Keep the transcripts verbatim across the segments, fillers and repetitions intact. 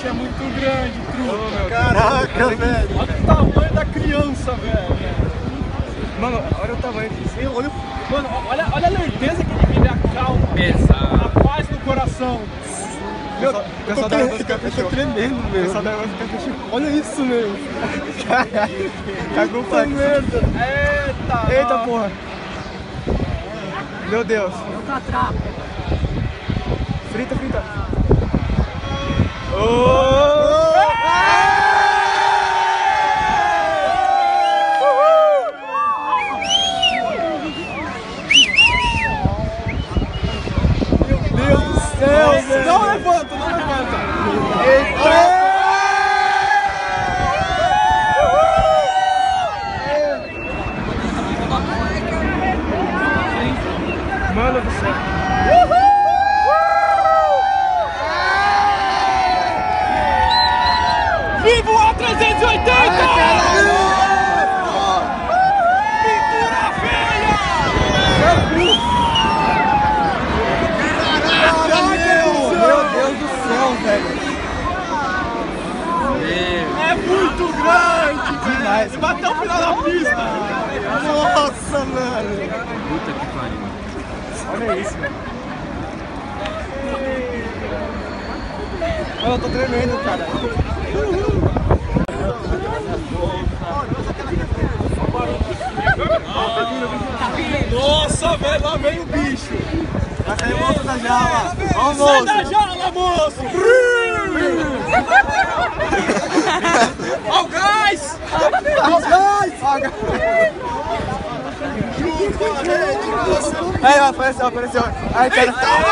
você é muito grande, truta. Caraca, velho. Olha o tamanho da criança, velho. Mano, olha o tamanho disso. Olha o... Mano, olha, olha a lerdeza que ele vive, a calma. Pesado. A paz no coração. Meu, eu, eu, tô, tre eu tô tremendo, meu. Olha isso, meu. Cagou pra merda. Eita, Eita, nossa. porra. Meu Deus. Frita, frita. Oh! Não levanta, não levanta. Eita! Mano do céu. Viva o A trezentos e oitenta! Pintura feia! Meu Deus do céu, velho. É muito grande, Demais. velho! Bateu o final da pista! Nossa, mano. Puta que pariu. Olha isso, velho. Mano, eu tô tremendo, cara. Nossa, velho, lá vem o bicho! Vai sair o monstro da jaula. Vamos, Sai monstro. da jaula, moço! Ó o gás! Ó o gás! Aí, apareceu, apareceu. Ai, cara.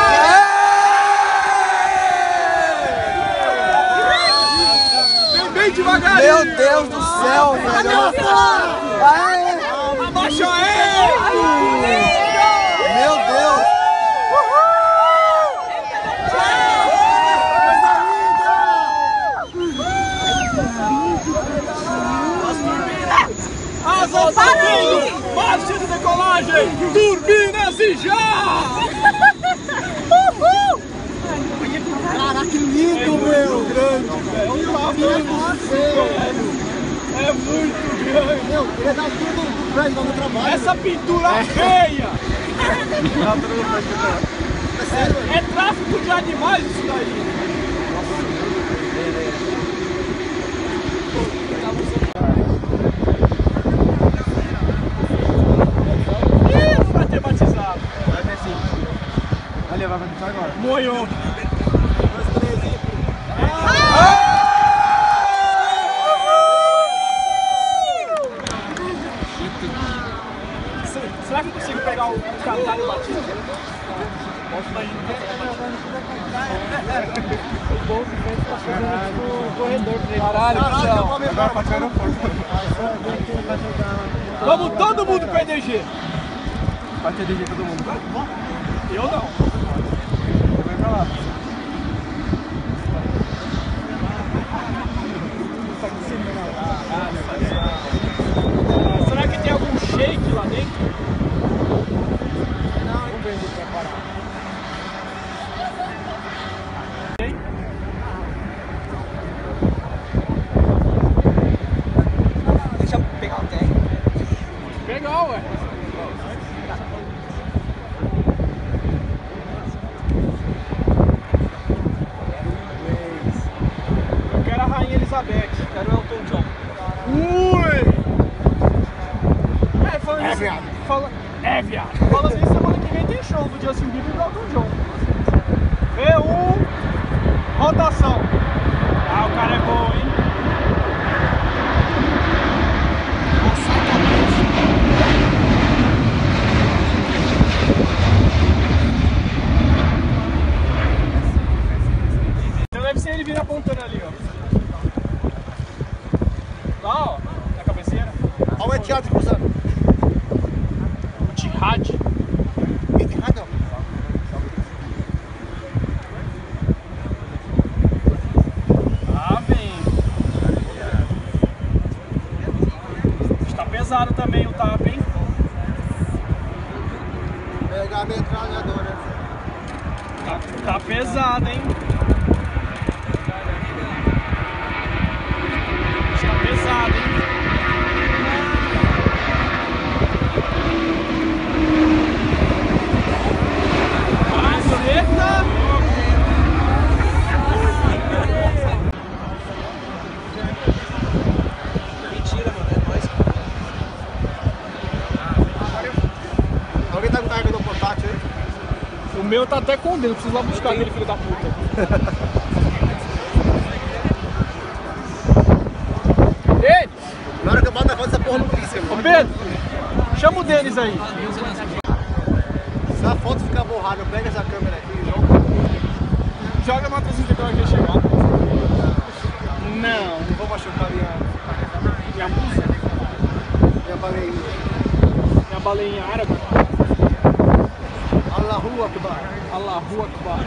Vem bem devagarinho! Meu Deus do céu, velho. Ai, Abaixa ele! meu Deus. Asas subindo! Marcha de decolagem! Turbinas e já! Caraca, que lindo, meu. Grande, velho! Meu Deus do céu! É muito grande! Meu, queria dar tudo pra ele no trabalho. Essa pintura feia! É tráfico de animais isso daí! Ih, não vai ter batizado! Vai ver sim. Olha, vai batizar agora. Moiou! Será que eu consigo pegar o catar e batismo? Posso imaginar. O bolso dele tá fazendo o corredor pra ele. Caralho, pessoal. Agora pode sair no porto. Vamos todo mundo pro E D G. Pode ter D G todo mundo. Eu não. Vai pra lá. Será que tem algum shake lá dentro? Vamos ver onde vai parar. Deixa eu pegar o tanque. Legal, ué. Eu quero a Rainha Elizabeth. Quero o Elton John. Ui! É, falando É, nisso, viado. Fala... É, viado. Falando nisso, semana que vem tem show do Justin Bieber e do Elton John. V um, rotação. Ah, o cara é bom, hein? Então deve ser ele vir apontando ali, ó. Lá, ó, na cabeceira. Olha o Etihad cruzando. O Tihad. Etihad, ó. Ah, vem. Está pesado também o tapa, hein? Pegar a metralhadora. Tá, tá pesado, hein? O meu tá até com o dedo, preciso lá buscar aquele filho da puta. Ei! Na hora que eu boto a foto, essa porra não pisca, Ô mano. Pedro, chama o Denis aí. Se a foto ficar borrada, pega essa câmera aqui e joga. Joga uma trezentos que ela quer chegar. Não, não vou machucar minha, Minha música, minha baleinha. minha baleinha árabe. Allahu Akbar. Allahu Akbar.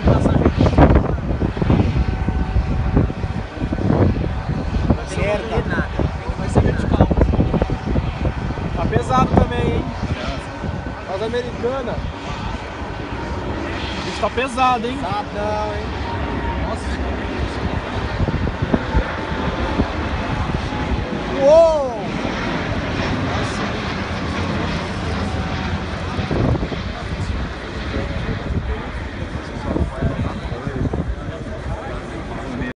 Certa. Vai ser vertical. Tá pesado também, hein? As americanas. Isso tá pesado, hein? Sadão, hein? Nossa. Uou!